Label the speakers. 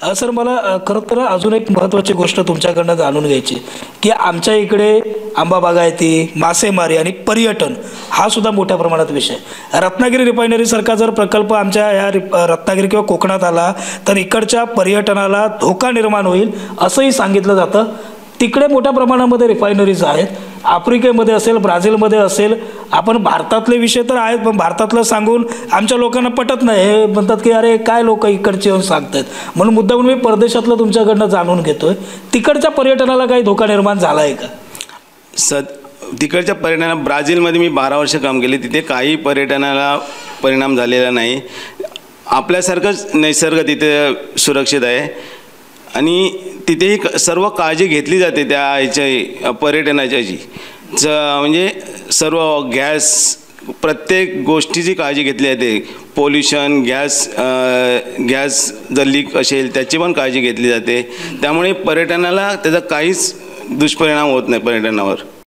Speaker 1: Sir मला खरं तर अजून एक महत्त्वाची गोष्ट तुमच्याकडनं जाणून घ्यायची की आमच्या इकडे आंबा बागायती, मासेमारी आणि पर्यटन हा सुद्धा मोठ्या प्रमाणात विषय. रत्नागिरी रिफायनरीसारखा जर प्रकल्प आमच्या या रत्नागिरी किंवा कोकणात आला तर इकडच्या पर्यटनाला धोका निर्माण होईल असंही सांगितलं जातं. तिकडे मोठ्या प्रमाणामध्ये रिफायनरीज आहेत. आफ्रिकेमध्ये असेल, ब्राझीलमध्ये असेल. आपण भारतातले विषय तर आहेत, पण भारतातलं सांगून आमच्या लोकांना पटत नाही. हे म्हणतात की अरे काय लोक इकडचे येऊन सांगतात. म्हणून मुद्दाम मी परदेशातलं तुमच्याकडनं जाणून घेतोय, तिकडच्या पर्यटनाला काही धोका निर्माण झाला आहे का?
Speaker 2: तिकडच्या पर्यटनाला ब्राझीलमध्ये मी 12 वर्ष काम केले, तिथे काही पर्यटनाला परिणाम झालेला नाही. आपल्यासारखंच निसर्ग तिथे सुरक्षित आहे आणि तिथेही सर्व काळजी घेतली जाते त्या ह्याच्या पर्यटनाची. म्हणजे सर्व गॅस, प्रत्येक गोष्टीची काळजी घेतली जाते. पोल्युशन, गॅस जर लीक असेल त्याची पण काळजी घेतली जाते. त्यामुळे पर्यटनाला त्याचा काहीच दुष्परिणाम होत नाही पर्यटनावर.